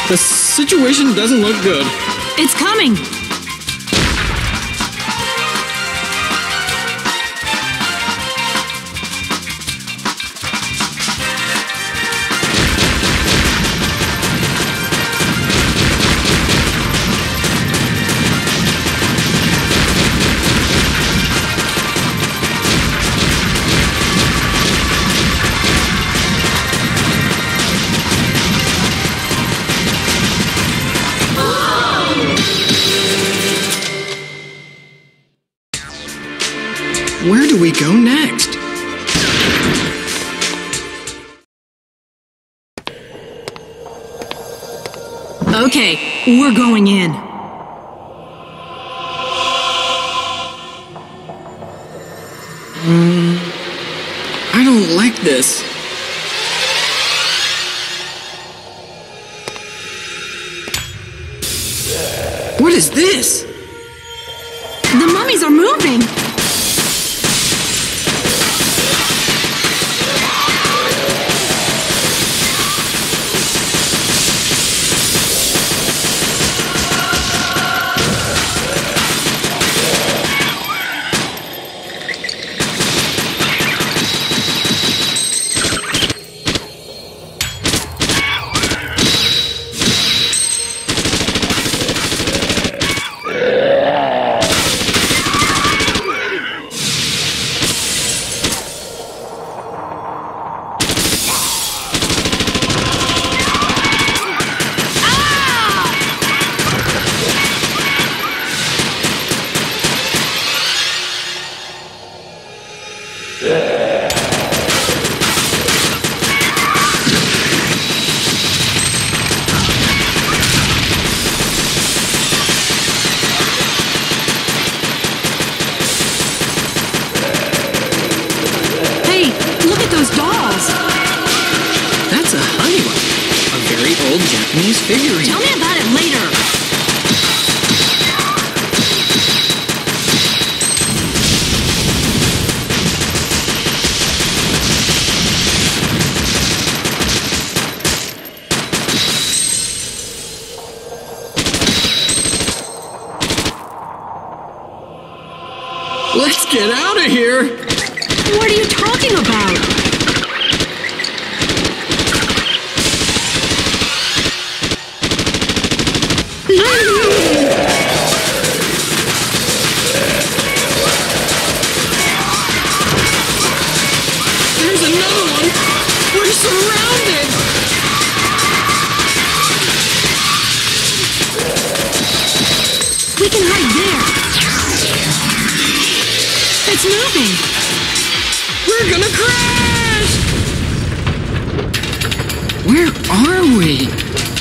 The situation doesn't look good. It's coming! Where do we go next? Okay, we're going in. I don't like this. What is this? The mummies are moving! Japanese figurine. Tell me about it later. Let's get out of here! What are you talking about? There's another one! We're surrounded! We can hide there. It's moving! We're gonna crash! Where are we?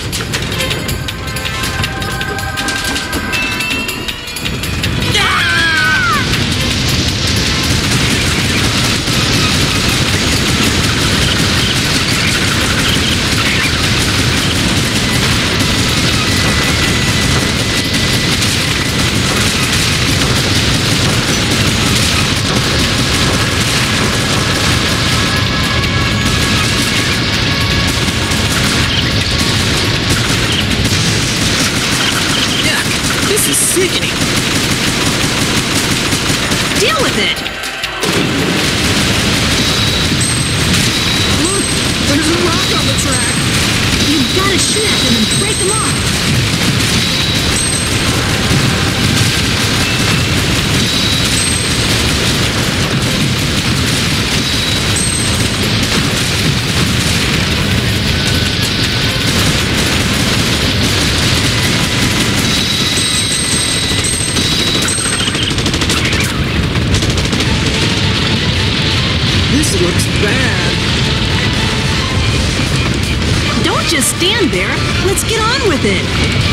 This is sickening. Deal with it! Look! There's a rock on the track! You've got to shoot at them and break them off! This looks bad. Don't just stand there. Let's get on with it.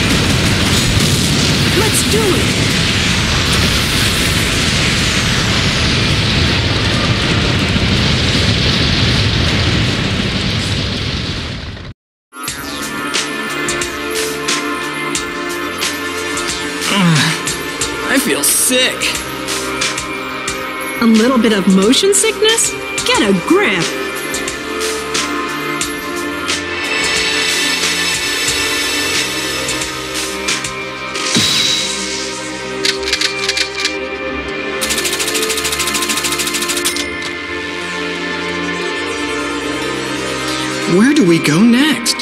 Let's do it. I feel sick. A little bit of motion sickness? Get a grip. Where do we go next?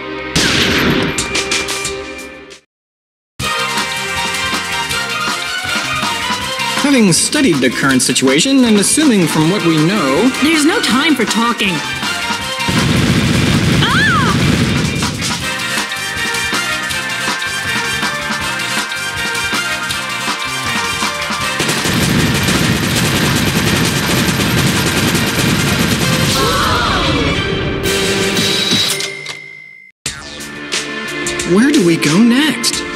Having studied the current situation and assuming from what we know, There's no time for talking. Ah! where do we go next?